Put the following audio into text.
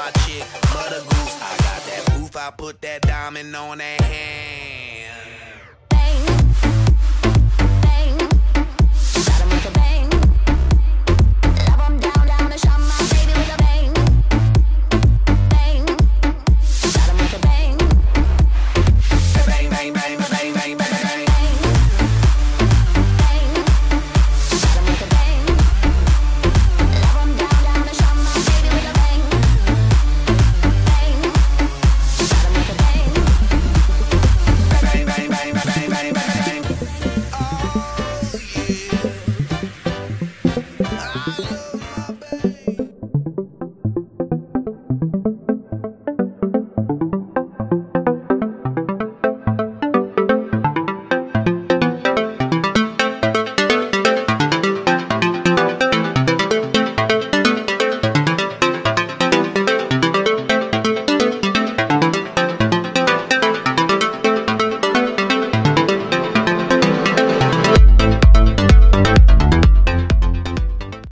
my chick, Mother Goose. I got that proof, I put that diamond on that hand. Bang, bang, got 'em like a bang.